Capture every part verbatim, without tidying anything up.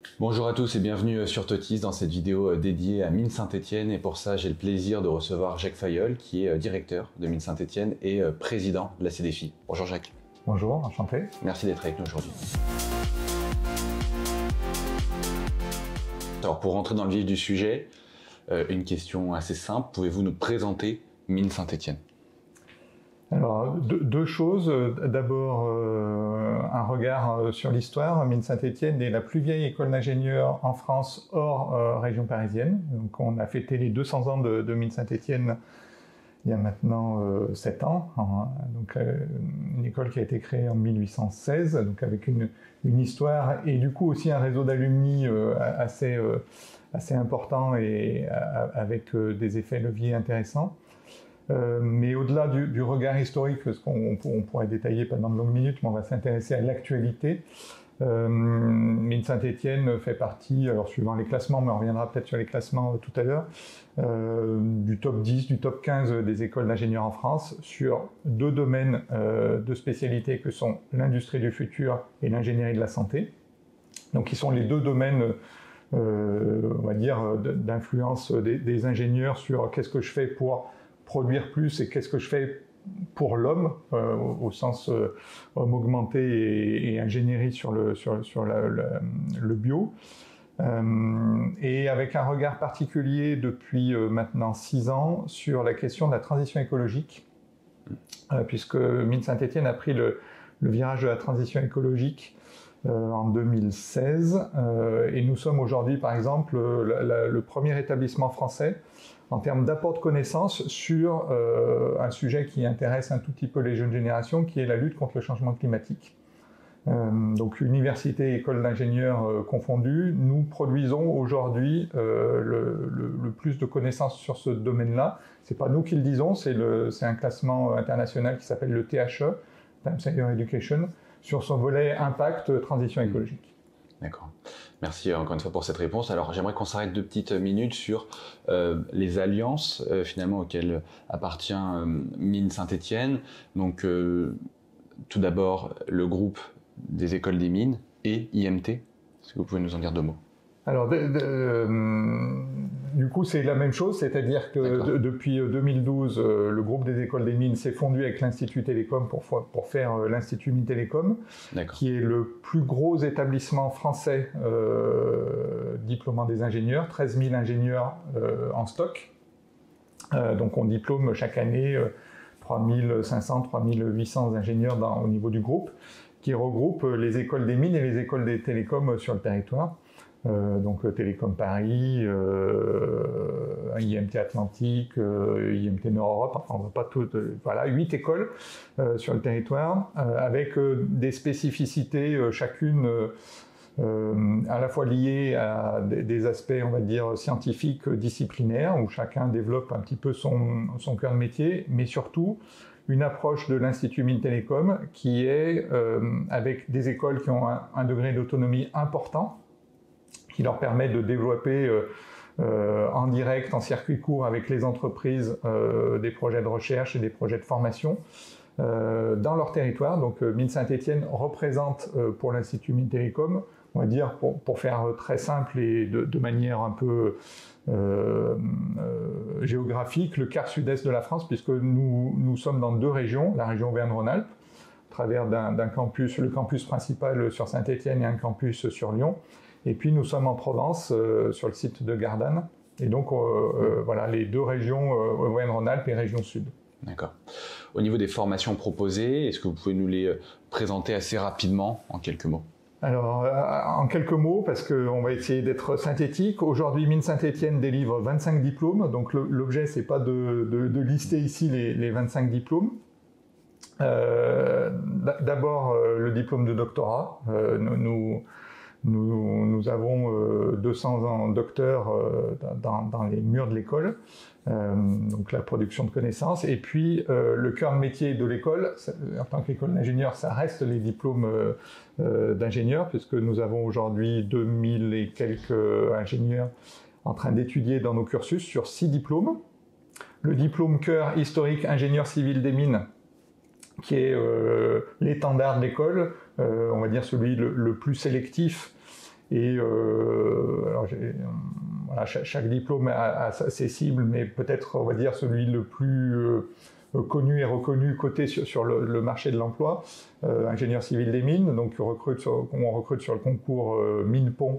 Bonjour à tous et bienvenue sur Totis dans cette vidéo dédiée à Mines Saint-Étienne, et pour ça j'ai le plaisir de recevoir Jacques Fayolle qui est directeur de Mines Saint-Étienne et président de la C D F I. Bonjour Jacques. Bonjour, enchanté. Merci d'être avec nous aujourd'hui. Alors pour rentrer dans le vif du sujet, euh, une question assez simple, pouvez-vous nous présenter Mines Saint-Étienne ? Alors, deux, deux choses. D'abord, euh, un regard sur l'histoire. Mines Saint-Étienne est la plus vieille école d'ingénieurs en France hors euh, région parisienne. Donc, on a fêté les deux cents ans de, de Mines Saint-Étienne il y a maintenant euh, sept ans. Donc, euh, une école qui a été créée en mille huit cent seize, donc avec une, une histoire et du coup aussi un réseau d'alumni euh, assez, euh, assez important et euh, avec euh, des effets leviers intéressants. Euh, mais au-delà du, du regard historique, parce qu'on on pourrait détailler pendant de longues minutes, mais on va s'intéresser à l'actualité. Euh, Mines Saint-Étienne fait partie, alors suivant les classements, mais on reviendra peut-être sur les classements euh, tout à l'heure, euh, du top dix, du top quinze des écoles d'ingénieurs en France sur deux domaines euh, de spécialité que sont l'industrie du futur et l'ingénierie de la santé. Donc, qui sont les deux domaines euh, on va dire, d'influence des, des ingénieurs sur qu'est-ce que je fais pour produire plus et qu'est-ce que je fais pour l'homme, euh, au, au sens euh, homme augmenté et, et ingénierie sur le, sur, sur la, le, le bio. Euh, et avec un regard particulier depuis euh, maintenant six ans sur la question de la transition écologique, euh, puisque Mines Saint-Étienne a pris le, le virage de la transition écologique euh, en deux mille seize, euh, et nous sommes aujourd'hui par exemple la, la, le premier établissement français en termes d'apport de connaissances sur euh, un sujet qui intéresse un tout petit peu les jeunes générations, qui est la lutte contre le changement climatique. Euh, donc université et école d'ingénieurs euh, confondues, nous produisons aujourd'hui euh, le, le, le plus de connaissances sur ce domaine-là. C'est pas nous qui le disons, c'est un classement international qui s'appelle le T H E, Times Higher Education, sur son volet impact transition écologique. D'accord. Merci encore une fois pour cette réponse. Alors j'aimerais qu'on s'arrête deux petites minutes sur euh, les alliances euh, finalement auxquelles appartient euh, Mines Saint-Étienne. Donc euh, tout d'abord le groupe des écoles des mines et I M T. Est-ce que vous pouvez nous en dire deux mots ? Alors, de, de, euh, du coup, c'est la même chose, c'est-à-dire que de, depuis deux mille douze, euh, le groupe des écoles des mines s'est fondu avec l'Institut Télécom pour, pour faire euh, l'Institut Mines Télécom, qui est le plus gros établissement français euh, diplômant des ingénieurs, treize mille ingénieurs euh, en stock. Euh, donc, on diplôme chaque année euh, trois mille cinq cents, trois mille huit cents ingénieurs dans, au niveau du groupe, qui regroupe les écoles des mines et les écoles des télécoms sur le territoire. Euh, donc euh, Télécom Paris, euh, I M T Atlantique, euh, I M T Nord-Europe, enfin on ne va pas tout, euh, voilà, huit écoles euh, sur le territoire, euh, avec euh, des spécificités euh, chacune euh, euh, à la fois liées à des, des aspects, on va dire, scientifiques, disciplinaires, où chacun développe un petit peu son, son cœur de métier, mais surtout une approche de l'Institut Mines Télécom qui est euh, avec des écoles qui ont un, un degré d'autonomie important, qui leur permet de développer euh, euh, en direct, en circuit court avec les entreprises, euh, des projets de recherche et des projets de formation euh, dans leur territoire. Donc euh, Mines Saint-Étienne représente euh, pour l'Institut Mines Télécom, on va dire, pour, pour faire très simple et de, de manière un peu euh, euh, géographique, le quart sud-est de la France, puisque nous, nous sommes dans deux régions, la région Auvergne-Rhône-Alpes, à travers d'un campus, le campus principal sur Saint-Étienne et un campus sur Lyon. Et puis nous sommes en Provence, euh, sur le site de Gardanne. Et donc euh, euh, voilà, les deux régions, euh, Auvergne-Rhône-Alpes et région sud. D'accord. Au niveau des formations proposées, est-ce que vous pouvez nous les présenter assez rapidement, en quelques mots ? Alors, euh, en quelques mots, parce qu'on va essayer d'être synthétique, aujourd'hui Mines Saint-Étienne délivre vingt-cinq diplômes, donc l'objet c'est pas de, de, de lister ici les, les vingt-cinq diplômes. Euh, D'abord euh, le diplôme de doctorat, euh, nous, nous Nous, nous avons euh, deux cents docteurs euh, dans, dans les murs de l'école, euh, donc la production de connaissances. Et puis euh, le cœur de métier de l'école, en tant qu'école d'ingénieur, ça reste les diplômes euh, euh, d'ingénieurs, puisque nous avons aujourd'hui deux mille et quelques ingénieurs en train d'étudier dans nos cursus sur six diplômes. Le diplôme cœur historique ingénieur civil des mines, qui est euh, l'étendard de l'école, euh, on va dire celui le, le plus sélectif Et euh, alors voilà, chaque, chaque diplôme a, a ses cibles, mais peut-être, on va dire, celui le plus euh, connu et reconnu coté sur, sur le, le marché de l'emploi, euh, ingénieur civil des mines, donc on recrute sur, on recrute sur le concours euh, mine-pont,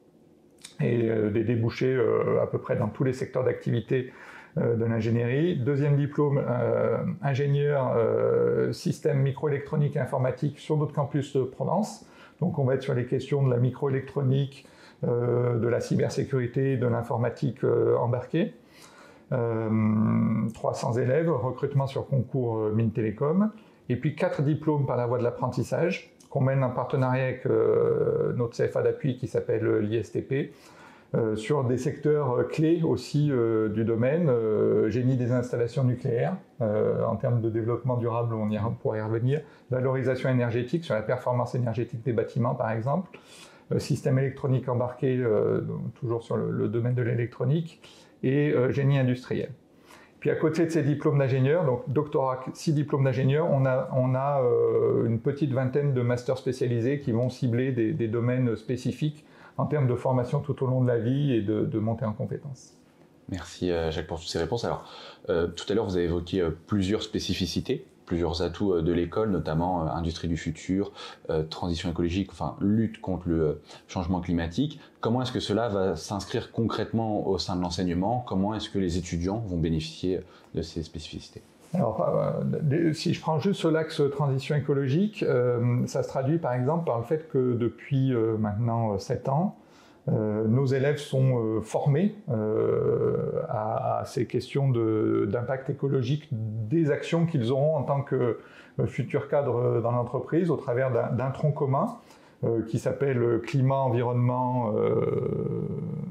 et euh, des débouchés euh, à peu près dans tous les secteurs d'activité euh, de l'ingénierie. Deuxième diplôme, euh, ingénieur euh, système microélectronique et informatique sur notre campus de Provence. Donc on va être sur les questions de la microélectronique, euh, de la cybersécurité, de l'informatique euh, embarquée. Euh, trois cents élèves, recrutement sur concours euh, Mines Télécom. Et puis quatre diplômes par la voie de l'apprentissage, qu'on mène en partenariat avec euh, notre C F A d'appui qui s'appelle l'I S T P, euh, sur des secteurs clés aussi euh, du domaine, euh, génie des installations nucléaires, euh, en termes de développement durable, on, y, on pourra y revenir, valorisation énergétique, sur la performance énergétique des bâtiments par exemple, euh, système électronique embarqué, euh, toujours sur le, le domaine de l'électronique, et euh, génie industriel. Puis à côté de ces diplômes d'ingénieur, donc doctorat, six diplômes d'ingénieur, on a, on a euh, une petite vingtaine de masters spécialisés qui vont cibler des, des domaines spécifiques en termes de formation tout au long de la vie et de, de montée en compétences. Merci euh, Jacques pour toutes ces réponses. Alors, euh, tout à l'heure, vous avez évoqué euh, plusieurs spécificités, plusieurs atouts euh, de l'école, notamment euh, industrie du futur, euh, transition écologique, enfin lutte contre le euh, changement climatique. Comment est-ce que cela va s'inscrire concrètement au sein de l'enseignement? Comment est-ce que les étudiants vont bénéficier de ces spécificités? Alors, euh, si je prends juste l'axe transition écologique, euh, ça se traduit par exemple par le fait que depuis euh, maintenant sept ans, euh, nos élèves sont euh, formés euh, à, à ces questions d'impact écologique des actions qu'ils auront en tant que euh, futurs cadres dans l'entreprise au travers d'un tronc commun euh, qui s'appelle climat, environnement. Euh,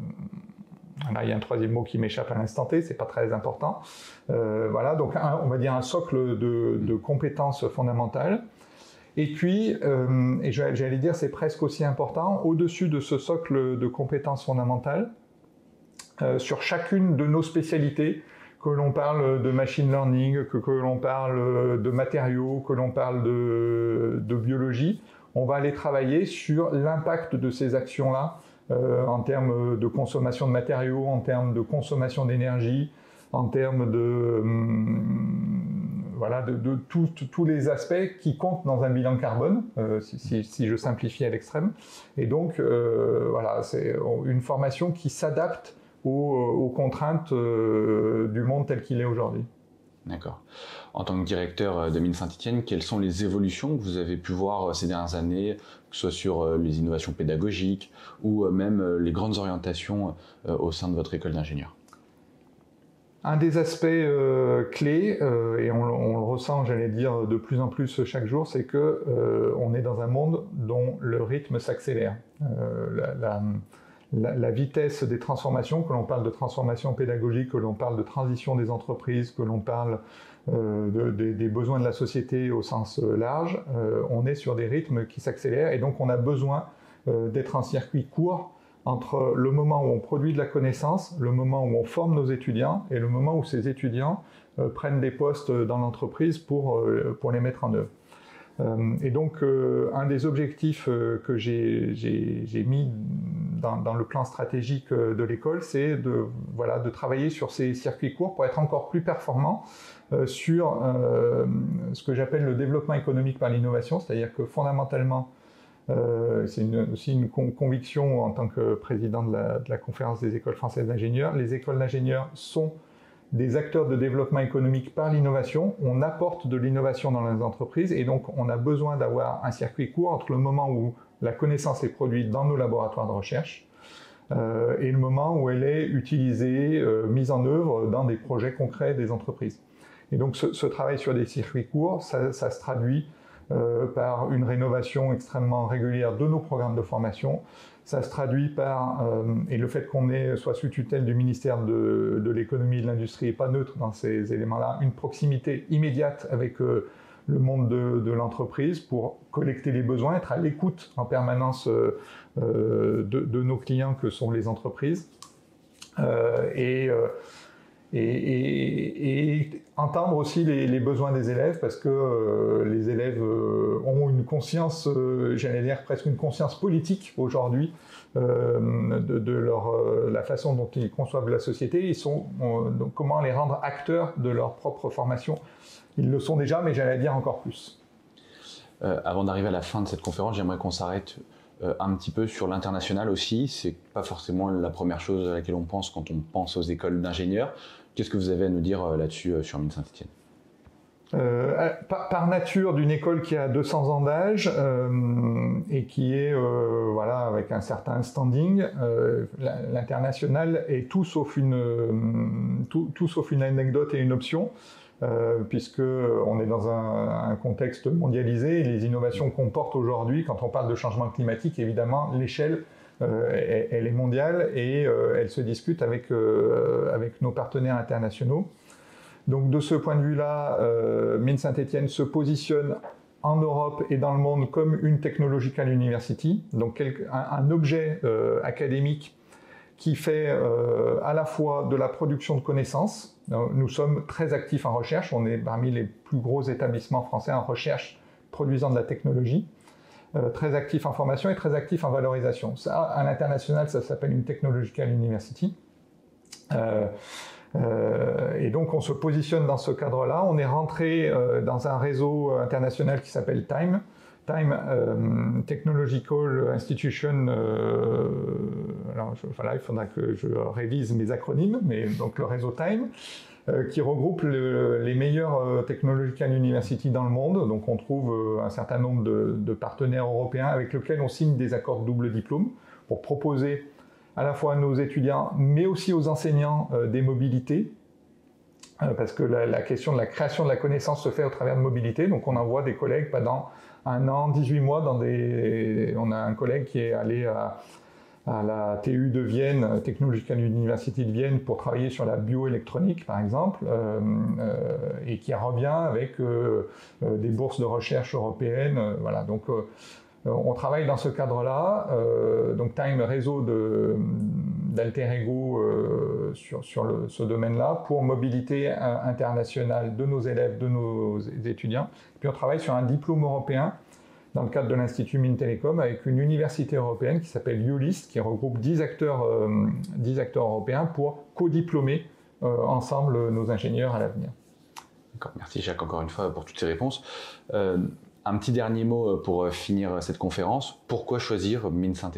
Là, il y a un troisième mot qui m'échappe à l'instant T, c'est pas très important. Euh, voilà, donc un, on va dire un socle de, de compétences fondamentales. Et puis, euh, et j'allais dire, c'est presque aussi important, au-dessus de ce socle de compétences fondamentales, euh, sur chacune de nos spécialités, que l'on parle de machine learning, que, que l'on parle de matériaux, que l'on parle de, de biologie, on va aller travailler sur l'impact de ces actions-là, Euh, en termes de consommation de matériaux, en termes de consommation d'énergie, en termes de, hum, voilà, de, de tous les aspects qui comptent dans un bilan carbone, euh, si, si, si je simplifie à l'extrême. Et donc, euh, voilà, c'est une formation qui s'adapte aux, aux contraintes euh, du monde tel qu'il est aujourd'hui. D'accord. En tant que directeur de Mines Saint-Étienne, quelles sont les évolutions que vous avez pu voir ces dernières années, que ce soit sur les innovations pédagogiques ou même les grandes orientations au sein de votre école d'ingénieur? Un des aspects euh, clés, euh, et on, on le ressent, j'allais dire, de plus en plus chaque jour, c'est que euh, on est dans un monde dont le rythme s'accélère. Euh, la, la, la, la vitesse des transformations, que l'on parle de transformation pédagogique, que l'on parle de transition des entreprises, que l'on parle euh, de, de, des besoins de la société au sens large, euh, on est sur des rythmes qui s'accélèrent et donc on a besoin euh, d'être en circuit court entre le moment où on produit de la connaissance, le moment où on forme nos étudiants et le moment où ces étudiants euh, prennent des postes dans l'entreprise pour, euh, pour les mettre en œuvre. Euh, et donc, euh, un des objectifs euh, que j'ai mis dans, dans le plan stratégique de l'école, c'est de, voilà, de travailler sur ces circuits courts pour être encore plus performant euh, sur euh, ce que j'appelle le développement économique par l'innovation, c'est-à-dire que fondamentalement, euh, c'est aussi une con conviction en tant que président de la, de la conférence des écoles françaises d'ingénieurs, les écoles d'ingénieurs sont des acteurs de développement économique par l'innovation. On apporte de l'innovation dans les entreprises et donc on a besoin d'avoir un circuit court entre le moment où la connaissance est produite dans nos laboratoires de recherche euh, et le moment où elle est utilisée, euh, mise en œuvre dans des projets concrets des entreprises. Et donc ce, ce travail sur des circuits courts, ça, ça se traduit euh, par une rénovation extrêmement régulière de nos programmes de formation. Ça se traduit par, euh, et le fait qu'on soit sous tutelle du ministère de, de l'économie et de l'industrie et pas neutre dans ces éléments-là, une proximité immédiate avec euh, le monde de, de l'entreprise pour collecter les besoins, être à l'écoute en permanence euh, de, de nos clients que sont les entreprises. Euh, et, euh, et, et, et entendre aussi les, les besoins des élèves, parce que euh, les élèves euh, ont une conscience, euh, j'allais dire presque une conscience politique aujourd'hui euh, de, de leur, euh, la façon dont ils conçoivent la société. Ils sont, euh, donc comment les rendre acteurs de leur propre formation. Ils le sont déjà, mais j'allais dire encore plus. Euh, avant d'arriver à la fin de cette conférence, j'aimerais qu'on s'arrête euh, un petit peu sur l'international aussi. C'est pas forcément la première chose à laquelle on pense quand on pense aux écoles d'ingénieurs. Qu'est-ce que vous avez à nous dire euh, là-dessus euh, sur Mines Saint-Étienne? Euh, par, par nature, d'une école qui a deux cents ans d'âge euh, et qui est euh, voilà, avec un certain standing, euh, l'international est tout sauf une, euh, tout, tout sauf une anecdote et une option. Euh, puisque on est dans un, un contexte mondialisé et les innovations qu'on porte aujourd'hui, quand on parle de changement climatique, évidemment, l'échelle, euh, elle, elle est mondiale et euh, elle se discute avec, euh, avec nos partenaires internationaux. Donc de ce point de vue-là, euh, Mines Saint-Étienne se positionne en Europe et dans le monde comme une technological university, donc quelque, un, un objet euh, académique qui fait euh, à la fois de la production de connaissances. Nous sommes très actifs en recherche, on est parmi les plus gros établissements français en recherche produisant de la technologie, euh, très actifs en formation et très actifs en valorisation. Ça, à l'international, ça s'appelle une Technological University. Euh, euh, et donc on se positionne dans ce cadre-là. On est rentré euh, dans un réseau international qui s'appelle TIME, Time euh, Technological Institution, euh, alors je, voilà, il faudra que je révise mes acronymes, mais donc le réseau Time, euh, qui regroupe le, les meilleures euh, Technological University dans le monde. Donc on trouve euh, un certain nombre de, de partenaires européens avec lesquels on signe des accords de double diplôme pour proposer à la fois à nos étudiants, mais aussi aux enseignants euh, des mobilités, euh, parce que la, la question de la création de la connaissance se fait au travers de mobilité. Donc on envoie des collègues pendant un an, dix-huit mois, dans des... on a un collègue qui est allé à, à la T U de Vienne, Technological University de Vienne, pour travailler sur la bioélectronique, par exemple, euh, euh, et qui revient avec euh, euh, des bourses de recherche européennes. Euh, voilà, donc euh, on travaille dans ce cadre-là. Euh, donc Time, réseau d'alter ego euh, sur, sur le, ce domaine-là, pour mobilité internationale de nos élèves, de nos étudiants. Puis on travaille sur un diplôme européen dans le cadre de l'Institut Mines Télécom avec une université européenne qui s'appelle ULIST, qui regroupe dix acteurs, euh, dix acteurs européens pour co-diplômer euh, ensemble nos ingénieurs à l'avenir. D'accord, merci Jacques encore une fois pour toutes ces réponses. Euh, un petit dernier mot pour finir cette conférence. Pourquoi choisir Mines Saint-Étienne ?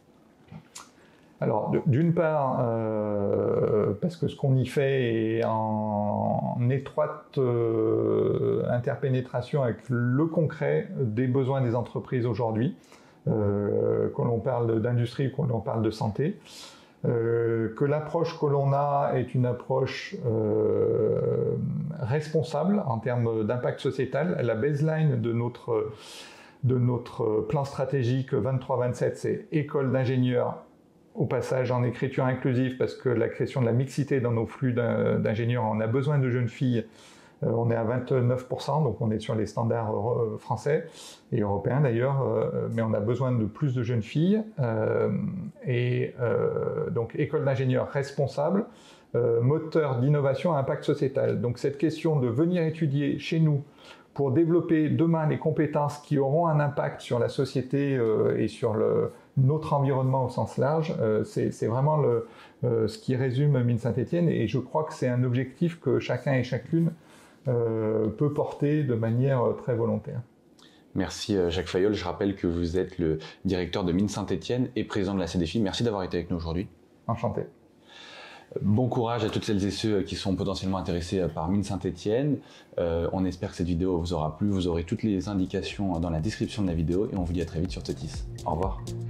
Alors, d'une part, euh, parce que ce qu'on y fait est en, en étroite euh, interpénétration avec le concret des besoins des entreprises aujourd'hui, euh, que l'on parle d'industrie, que l'on parle de santé, euh, que l'approche que l'on a est une approche euh, responsable en termes d'impact sociétal. La baseline de notre, de notre plan stratégique vingt-trois vingt-sept, c'est école d'ingénieurs, au passage en écriture inclusive, parce que la question de la mixité dans nos flux d'ingénieurs, on a besoin de jeunes filles, euh, on est à vingt-neuf pour cent, donc on est sur les standards euh, français et européens d'ailleurs, euh, mais on a besoin de plus de jeunes filles, euh, et euh, donc école d'ingénieurs responsable, euh, moteur d'innovation à impact sociétal. Donc cette question de venir étudier chez nous pour développer demain les compétences qui auront un impact sur la société euh, et sur le notre environnement au sens large, euh, c'est vraiment le, euh, ce qui résume Mines Saint-Étienne, et je crois que c'est un objectif que chacun et chacune euh, peut porter de manière très volontaire. Merci Jacques Fayolle, je rappelle que vous êtes le directeur de Mines Saint-Étienne et président de la C D F I. Merci d'avoir été avec nous aujourd'hui. Enchanté. Bon courage à toutes celles et ceux qui sont potentiellement intéressés par Mines Saint-Étienne. Euh, on espère que cette vidéo vous aura plu. Vous aurez toutes les indications dans la description de la vidéo et on vous dit à très vite sur Tethys. Au revoir.